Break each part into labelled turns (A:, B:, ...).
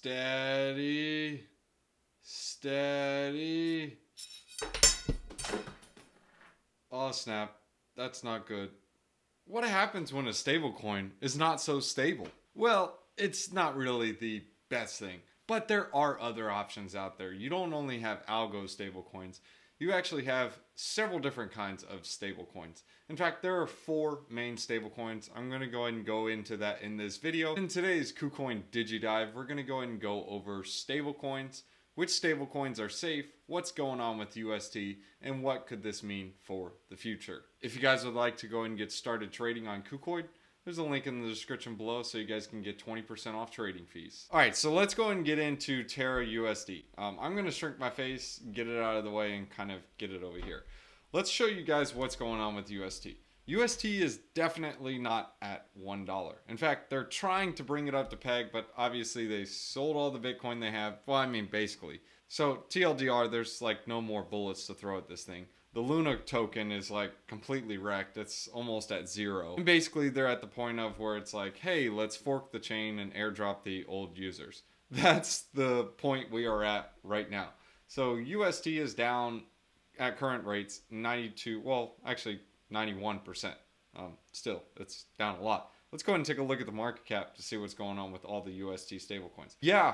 A: Steady. Steady. Oh snap, that's not good. What happens when a stablecoin is not so stable? Well, it's not really the best thing, but there are other options out there. You don't only have algo stablecoins, you actually have several different kinds of stablecoins. In fact, there are 4 main stablecoins. I'm going to go ahead and go into that in this video. In today's KuCoin DigiDive, we're going to go ahead and go over stablecoins, which stablecoins are safe, what's going on with UST, and what could this mean for the future. If you guys would like to go ahead and get started trading on KuCoin, there's a link in the description below so you guys can get 20% off trading fees. All right, so let's go ahead and get into Terra USD. I'm going to shrink my face, get it out of the way, and kind of get it over here. Let's show you guys what's going on with UST. UST is definitely not at $1. In fact, they're trying to bring it up to peg, but obviously they sold all the Bitcoin they have. Well, I mean, basically. So TLDR, there's like no more bullets to throw at this thing. The Luna token is like completely wrecked. It's almost at 0. And basically they're at the point of where it's like, hey, let's fork the chain and airdrop the old users. That's the point we are at right now. So UST is down at current rates 92, well, actually 91%. Still, it's down a lot. Let's go ahead and take a look at the market cap to see what's going on with all the UST stablecoins. Yeah,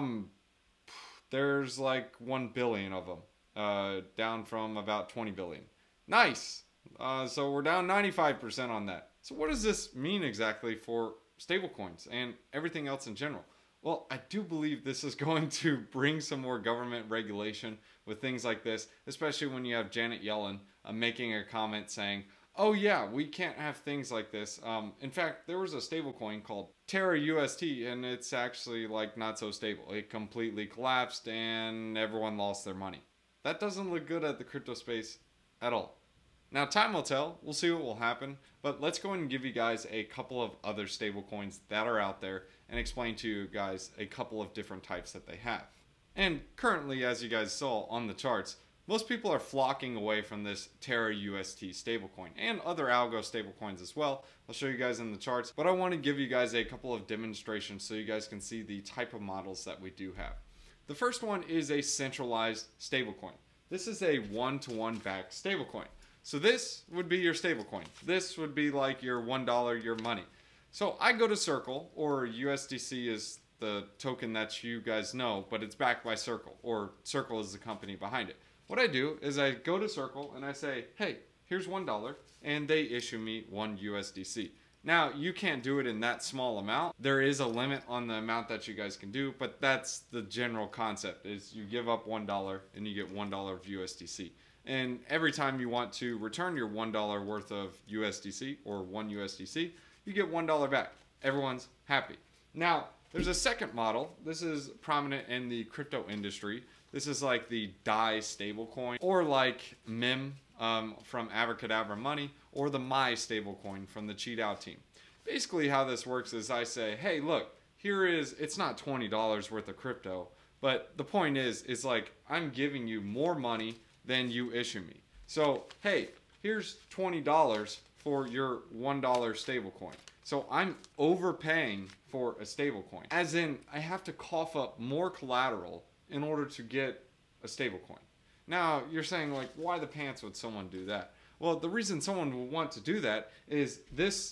A: there's like 1 billion of them, down from about 20 billion. Nice. So we're down 95% on that. So what does this mean exactly for stablecoins and everything else in general? Well, I do believe this is going to bring some more government regulation with things like this, especially when you have Janet Yellen making a comment saying, oh yeah, we can't have things like this. In fact, there was a stablecoin called Terra UST, and it's actually like not so stable. It completely collapsed and everyone lost their money. That doesn't look good at the crypto space at all. Now, time will tell. We'll see what will happen. But let's go ahead and give you guys a couple of other stablecoins that are out there and explain to you guys a couple of different types that they have. And currently, as you guys saw on the charts, most people are flocking away from this Terra UST stablecoin and other algo stablecoins as well. I'll show you guys in the charts, but I want to give you guys a couple of demonstrations so you guys can see the type of models that we do have. The first one is a centralized stablecoin. This is a one-to-one backed stablecoin. So this would be your stablecoin. This would be like your $1, your money. So I go to Circle, or USDC is the token that you guys know, but it's backed by Circle, or Circle is the company behind it. What I do is I go to Circle and I say, hey, here's $1, and they issue me 1 USDC. Now, you can't do it in that small amount. There is a limit on the amount that you guys can do, but that's the general concept, is you give up $1 and you get $1 of USDC. And every time you want to return your $1 worth of USDC, or 1 USDC, you get $1 back. Everyone's happy. Now, there's a second model. This is prominent in the crypto industry. This is like the DAI stablecoin, or like MIM from Abracadabra Money, or the MAI stablecoin from the Cheat Out team. Basically how this works is I say, hey, look, here is, it's not $20 worth of crypto, but the point is like I'm giving you more money than you issue me. So, hey, here's $20 for your $1 stablecoin. So I'm overpaying for a stablecoin. As in, I have to cough up more collateral in order to get a stablecoin. Now, you're saying, like, why the pants would someone do that? Well, the reason someone would want to do that is this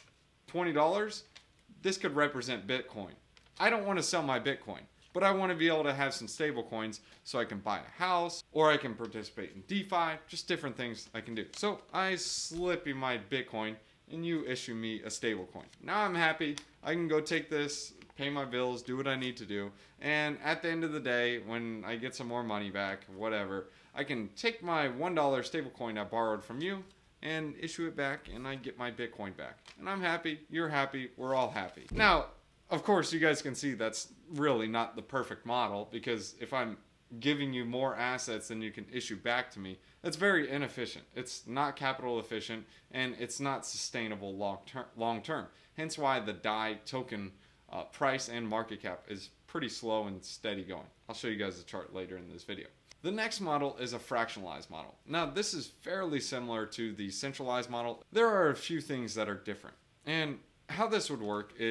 A: $20, this could represent Bitcoin. I don't want to sell my Bitcoin, but I want to be able to have some stable coins so I can buy a house, or I can participate in DeFi, just different things I can do. So I slip you my Bitcoin and you issue me a stable coin. Now I'm happy. I can go take this, pay my bills, do what I need to do. And at the end of the day, when I get some more money back, whatever, I can take my $1 stable coin I borrowed from you and issue it back, and I get my Bitcoin back. And I'm happy, you're happy, we're all happy. Now, of course, you guys can see that's really not the perfect model, because if I'm giving you more assets than you can issue back to me, that's very inefficient. It's not capital efficient, and it's not sustainable long term. Hence why the DAI token price and market cap is pretty slow and steady going. I'll show you guys the chart later in this video. The next model is a fractionalized model. Now, this is fairly similar to the centralized model. There are a few things that are different. And how this would work is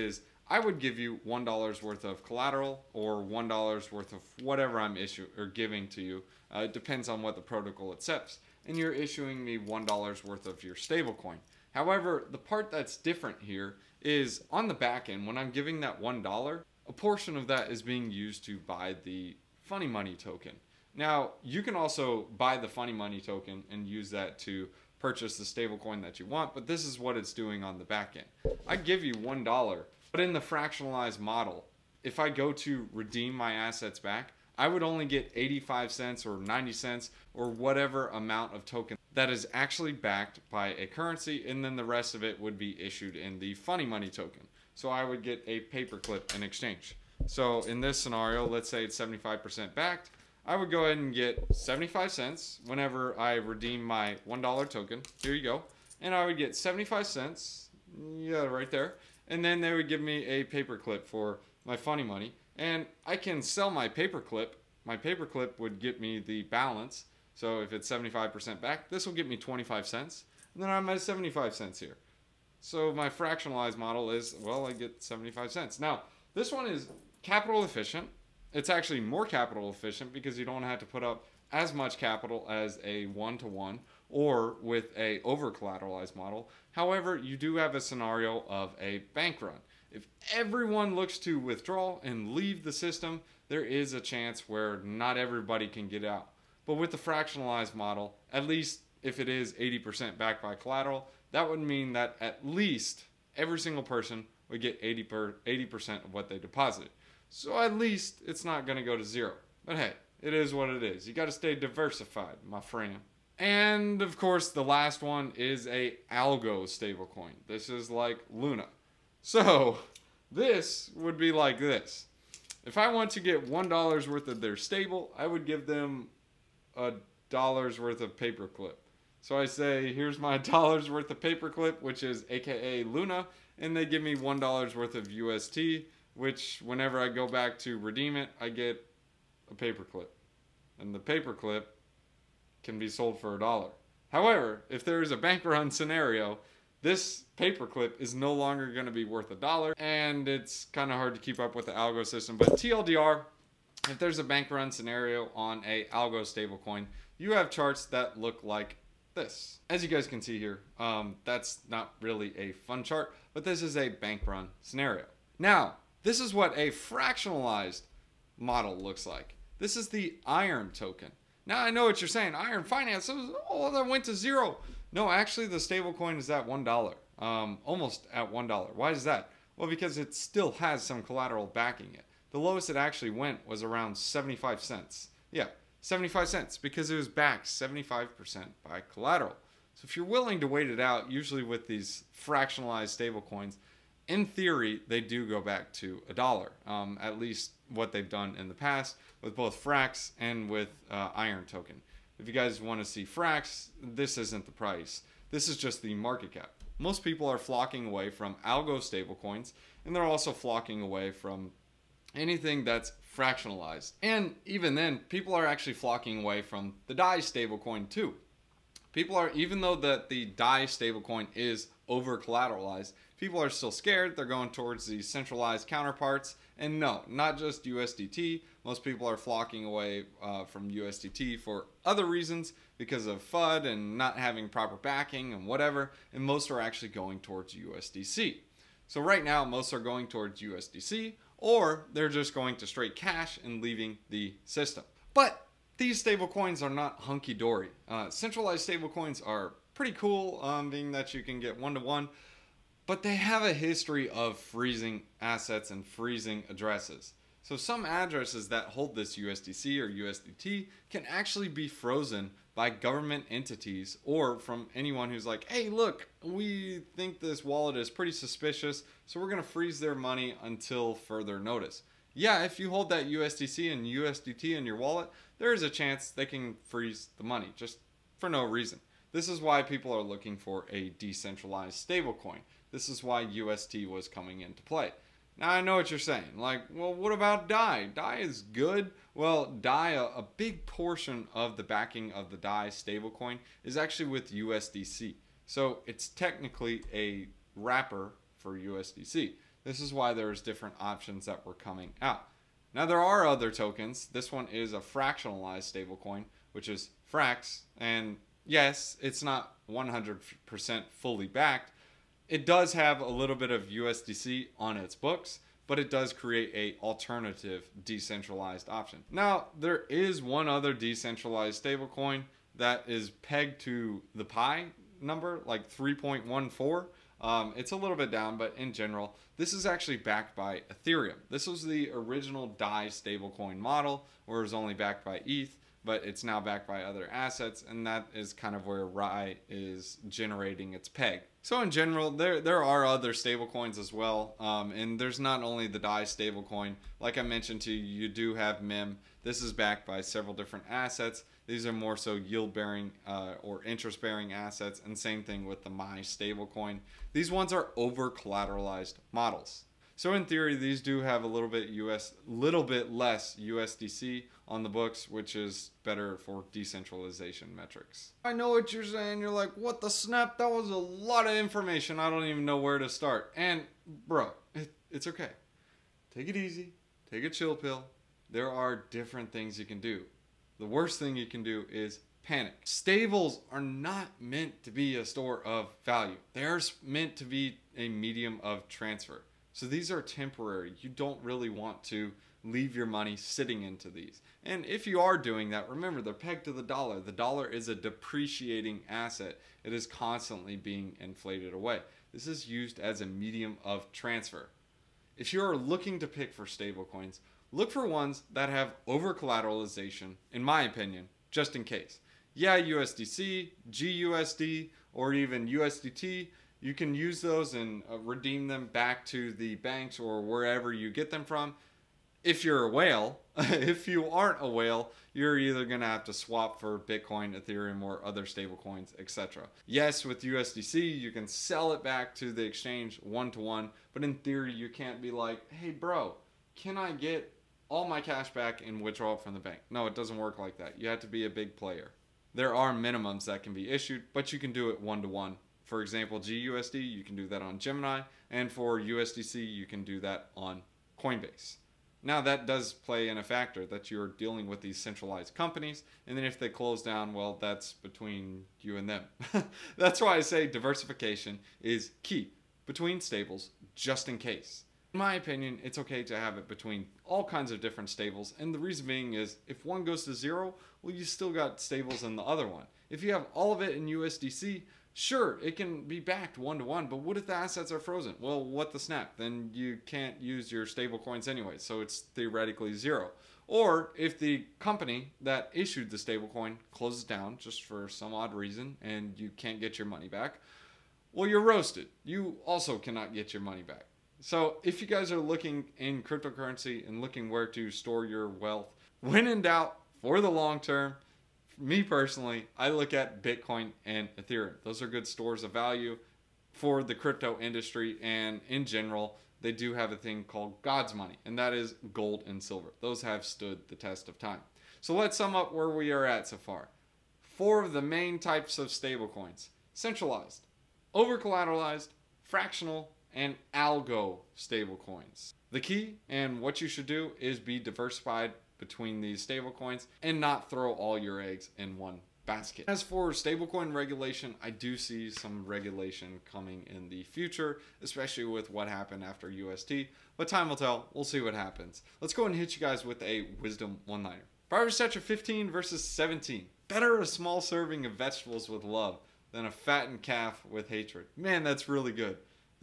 A: I would give you $1 worth of collateral or $1 worth of whatever I'm issuing or giving to you. It depends on what the protocol accepts. And you're issuing me $1 worth of your stablecoin. However, the part that's different here is on the back end, when I'm giving that $1, a portion of that is being used to buy the funny money token. Now, you can also buy the funny money token and use that to purchase the stablecoin that you want, but this is what it's doing on the back end. I give you $1, but in the fractionalized model, if I go to redeem my assets back, I would only get 85 cents or 90 cents or whatever amount of token that is actually backed by a currency, and then the rest of it would be issued in the funny money token. So I would get a paperclip in exchange. So in this scenario, let's say it's 75% backed. I would go ahead and get 75 cents whenever I redeem my $1 token. Here you go. And I would get 75 cents. Yeah, right there. And then they would give me a paperclip for my funny money. And I can sell my paperclip. My paperclip would get me the balance. So if it's 75% back, this will get me 25 cents. And then I'm at 75 cents here. So my fractionalized model is, well, I get 75 cents. Now, this one is capital efficient. It's actually more capital efficient because you don't have to put up as much capital as a one-to-one or with a over-collateralized model. However, you do have a scenario of a bank run. If everyone looks to withdraw and leave the system, there is a chance where not everybody can get out. But with the fractionalized model, at least if it is 80% backed by collateral, that would mean that at least every single person would get 80% of what they deposited. So at least it's not going to go to zero. But hey, it is what it is. You got to stay diversified, my friend. And of course, the last one is a algo stablecoin. This is like Luna. So this would be like this. If I want to get $1 worth of their stable, I would give them $1 worth of paperclip. So I say, here's my $1 worth of paperclip, which is AKA Luna, and they give me $1 worth of UST, which whenever I go back to redeem it, I get a paperclip. And the paperclip can be sold for $1. However, if there is a bank run scenario, this paperclip is no longer going to be worth $1, and it's kind of hard to keep up with the algo system. But TLDR, if there's a bank run scenario on a algo stablecoin, you have charts that look like this. As you guys can see here, that's not really a fun chart, but this is a bank run scenario. Now, this is what a fractionalized model looks like. This is the iron token. Now I know what you're saying, iron finance, oh, that went to zero. No, actually the stablecoin is at $1, almost at $1. Why is that? Well, because it still has some collateral backing it. The lowest it actually went was around 75 cents. Yeah, 75 cents because it was backed 75% by collateral. So if you're willing to wait it out, usually with these fractionalized stablecoins, in theory, they do go back to $1, at least what they've done in the past with both Frax and with Iron Token. If you guys want to see Frax, this isn't the price. This is just the market cap. Most people are flocking away from algo stablecoins, and they're also flocking away from anything that's fractionalized. And even then, people are actually flocking away from the DAI stablecoin too. People are, even though that the DAI stablecoin is over collateralized, people are still scared. They're going towards the centralized counterparts. And no, not just USDT. Most people are flocking away from USDT for other reasons because of FUD and not having proper backing and whatever. And most are actually going towards USDC. So right now, most are going towards USDC, or they're just going to straight cash and leaving the system. But these stablecoins are not hunky-dory. Centralized stablecoins are pretty cool, being that you can get one-to-one, but they have a history of freezing assets and freezing addresses. So some addresses that hold this USDC or USDT can actually be frozen by government entities or from anyone who's like, hey, look, we think this wallet is pretty suspicious, so we're going to freeze their money until further notice. Yeah, if you hold that USDC and USDT in your wallet, there is a chance they can freeze the money just for no reason. This is why people are looking for a decentralized stablecoin. This is why UST was coming into play. Now, I know what you're saying. Like, well, what about DAI? DAI is good. Well, DAI, a big portion of the backing of the DAI stablecoin is actually with USDC. So it's technically a wrapper for USDC. This is why there's different options that were coming out. Now there are other tokens. This one is a fractionalized stablecoin, which is Frax. And yes, it's not 100% fully backed. It does have a little bit of USDC on its books, but it does create a alternative decentralized option. Now, there is one other decentralized stablecoin that is pegged to the pi number, like 3.14. It's a little bit down, but in general, this is actually backed by Ethereum. This was the original DAI stablecoin model, where it was only backed by ETH, but it's now backed by other assets, and that is kind of where RAI is generating its peg. So in general, there are other stablecoins as well, and there's not only the DAI stablecoin. Like I mentioned to you, you do have MIM. This is backed by several different assets. These are more so yield-bearing or interest-bearing assets, and same thing with the MAI stablecoin. These ones are over-collateralized models. So in theory, these do have a little bit less USDC on the books, which is better for decentralization metrics. I know what you're saying. You're like, what the snap? That was a lot of information. I don't even know where to start. And bro, it's okay. Take it easy. Take a chill pill. There are different things you can do. The worst thing you can do is panic. Stables are not meant to be a store of value. They are meant to be a medium of transfer. So these are temporary. You don't really want to leave your money sitting into these. And if you are doing that, remember, they're pegged to the dollar. The dollar is a depreciating asset. It is constantly being inflated away. This is used as a medium of transfer. If you are looking to pick for stablecoins, look for ones that have over-collateralization, in my opinion, just in case. Yeah, USDC, GUSD, or even USDT, you can use those and redeem them back to the banks or wherever you get them from. If you're a whale, if you aren't a whale, you're either going to have to swap for Bitcoin, Ethereum, or other stablecoins, etc. Yes, with USDC, you can sell it back to the exchange one-to-one, but in theory, you can't be like, hey bro, can I get all my cash back and withdraw it from the bank? No, it doesn't work like that. You have to be a big player. There are minimums that can be issued, but you can do it one-to-one. For example, GUSD, you can do that on Gemini, and for USDC, you can do that on Coinbase. Now, that does play in a factor that you're dealing with these centralized companies, and then if they close down, well, that's between you and them. That's why I say diversification is key between stables, just in case. In my opinion, it's okay to have it between all kinds of different stables, and the reason being is if one goes to zero, well, you still got stables in the other one. If you have all of it in USDC, sure, it can be backed one-to-one, but what if the assets are frozen? Well, what the snap? Then you can't use your stable coins anyway, so it's theoretically zero. Or if the company that issued the stablecoin closes down just for some odd reason and you can't get your money back, well, you're roasted. You also cannot get your money back. So if you guys are looking in cryptocurrency and looking where to store your wealth, when in doubt, for the long term, me personally, I look at Bitcoin and Ethereum. Those are good stores of value for the crypto industry, and in general, they do have a thing called God's money, and that is gold and silver. Those have stood the test of time. So let's sum up where we are at so far. 4 of the main types of stablecoins: centralized, over-collateralized, fractional, and algo stablecoins. The key and what you should do is be diversified between these stablecoins and not throw all your eggs in one basket. As for stablecoin regulation, I do see some regulation coming in the future, especially with what happened after UST, but time will tell. We'll see what happens. Let's go and hit you guys with a wisdom one-liner. Proverbs chapter 15 verses 17. Better a small serving of vegetables with love than a fattened calf with hatred. Man, that's really good.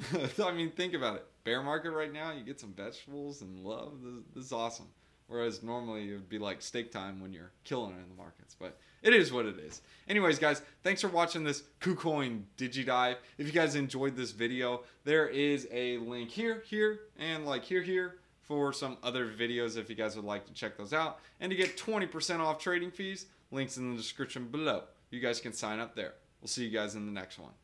A: I mean, think about it. Bear market right now, you get some vegetables and love. This is awesome. Whereas normally it would be like steak time when you're killing it in the markets. But it is what it is. Anyways, guys, thanks for watching this KuCoin DigiDive. If you guys enjoyed this video, there is a link here, and like here for some other videos if you guys would like to check those out. And to get 20% off trading fees, links in the description below. You guys can sign up there. We'll see you guys in the next one.